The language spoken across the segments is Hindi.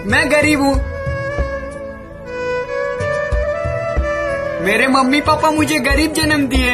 मैं गरीब हूँ। मेरे मम्मी पापा मुझे गरीब जन्म दिए।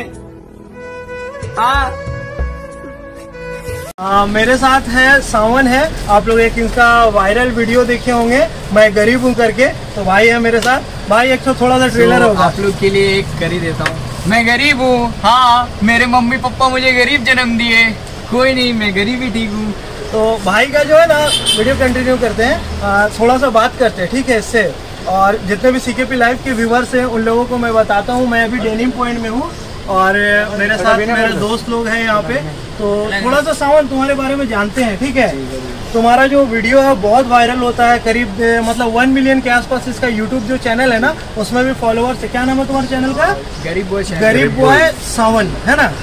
मेरे साथ है सावन है। आप लोग एक इनका वायरल वीडियो देखे होंगे, मैं गरीब हूँ करके। तो भाई है मेरे साथ। भाई एक तो थोड़ा सा ट्रेलर होगा आप लोग के लिए एक कर ही देता हूँ। मैं गरीब हूँ, हाँ मेरे मम्मी पापा मुझे गरीब जन्म दिए। कोई नहीं, मैं गरीब ही ठीक हूँ। तो भाई का जो है ना वीडियो कंटिन्यू करते हैं, थोड़ा सा बात करते हैं, ठीक है। इससे और जितने भी सीकेपी लाइव के व्यूवर्स हैं उन लोगों को मैं बताता हूँ, मैं अभी डेनिम पॉइंट में हूँ और मेरे साथ मेरे दोस्त लोग हैं यहाँ पे। तो थोड़ा सा सावन तुम्हारे बारे में जानते हैं, ठीक है। तुम्हारा जो वीडियो है बहुत वायरल होता है, करीब मतलब 1 मिलियन के आसपास इसका यूट्यूब जो चैनल है ना उसमें भी फॉलोअर्स है। क्या नाम है तुम्हारे चैनल का? गरीब बॉय सावन, है ना?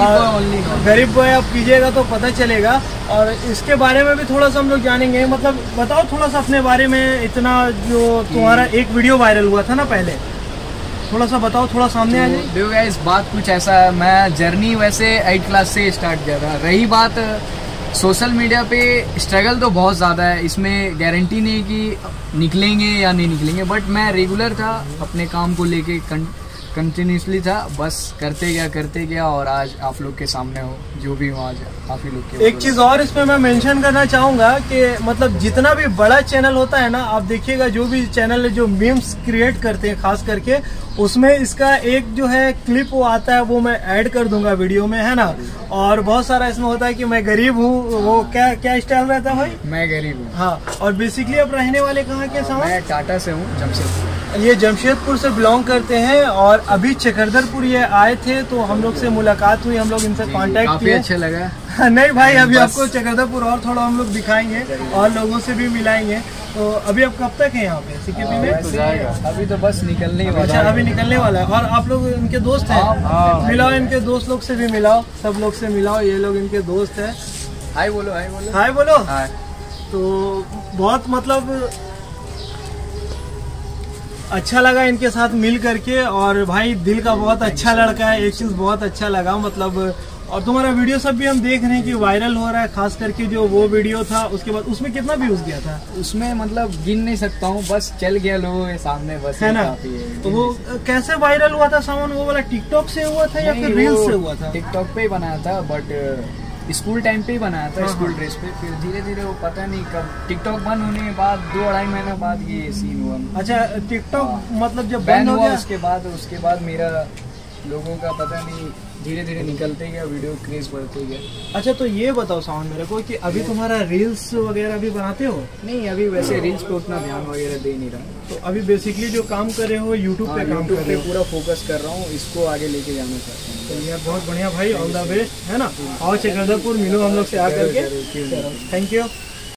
गरीब बॉय आप कीजिएगा तो पता चलेगा। और इसके बारे में भी थोड़ा सा हम लोग जानेंगे। मतलब बताओ थोड़ा सा अपने बारे में। इतना जो तुम्हारा एक वीडियो वायरल हुआ था ना पहले, थोड़ा सा बताओ, थोड़ा सामने आ जाए। देखो गाइस, बात कुछ ऐसा है, मैं जर्नी वैसे 8 क्लास से स्टार्ट किया था। रही बात सोशल मीडिया पे, स्ट्रगल तो बहुत ज़्यादा है, इसमें गारंटी नहीं कि निकलेंगे या नहीं निकलेंगे। बट मैं रेगुलर था, अपने काम को लेके कंटिन्यूसली था, बस करते गया और आज आप लोग के सामने हो। जो भी हूँ आज आप ही लोग के। एक चीज़ और इसमें मैं मेंशन करना चाहूँगा कि मतलब जितना भी बड़ा चैनल होता है ना, आप देखिएगा जो भी चैनल जो मीम्स क्रिएट करते हैं खास करके, उसमें इसका एक जो है क्लिप वो आता है, वो मैं ऐड कर दूंगा वीडियो में, है ना। और बहुत सारा इसमें होता है कि मैं गरीब हूँ, वो क्या स्टाइल रहता है भाई? मैं गरीब हूँ, हाँ। और बेसिकली आप रहने वाले कहाँ के? मैं टाटा से हूँ, जमशेदपुर। ये जमशेदपुर से बिलोंग करते हैं और अभी चकरधरपुर ये आए थे तो हम लोग से मुलाकात हुई, हम लोग इनसे कांटेक्ट काफी किए। अच्छा लगा। नहीं भाई, अभी आपको चकरधरपुर और थोड़ा हम लोग दिखाएंगे और लोगों से भी मिलाएंगे। तो अभी आप कब तक हैं यहाँ पे सीकेपी में? अभी तो बस निकलने वाला। अच्छा, अभी निकलने वाला है। और आप लोग इनके दोस्त हैं? मिलाओ, इनके दोस्त लोग से भी मिलाओ, सब लोग से मिलाओ। ये लोग इनके दोस्त हैं। हाय बोलो, हाय बोलो, हाय बोलो। हाय। तो बहुत मतलब अच्छा लगा इनके साथ मिल करके। और भाई दिल का बहुत अच्छा लड़का है, एक चीज़ बहुत अच्छा लगा मतलब। और तुम्हारा वीडियो सब भी हम देख रहे हैं कि वायरल हो रहा है, खास करके जो वो वीडियो था उसके बाद उसमें कितना व्यूज गया था? उसमें मतलब गिन नहीं सकता हूँ, बस चल गया लोगों के सामने, बस है ना। तो वो कैसे वायरल हुआ था सामान? वो वाला टिकटॉक से हुआ था या फिर रील्स से हुआ था? टिकटॉक पे ही बनाया था, बट स्कूल टाइम पे ही बनाया था, स्कूल ड्रेस पे। फिर धीरे धीरे वो पता नहीं कब टिकटॉक बंद होने के बाद 2-2.5 महीने बाद ये सीन हुआ। अच्छा, टिकटॉक मतलब जब बैन बंद हो हुआ गया उसके बाद मेरा लोगों का पता नहीं धीरे धीरे निकलते गया, वीडियो क्रेज बढ़ते गया। अच्छा, तो ये बताओ साउंड मेरे को कि अभी तुम्हारा रील्स वगैरह भी बनाते हो? नहीं, अभी वैसे रील्स पे उतना ध्यान वगैरह दे नहीं रहा। तो अभी बेसिकली जो काम कर रहे हो यूट्यूब पे काम कर रहे हो? पूरा फोकस कर रहा हूँ, इसको आगे लेके जाना चाहता हूँ। तो यार बहुत बढ़िया भाई, ऑल द बेस्ट, है ना। आओ चकरधरपुर मिलो हम लोग से आकर के। Thank you.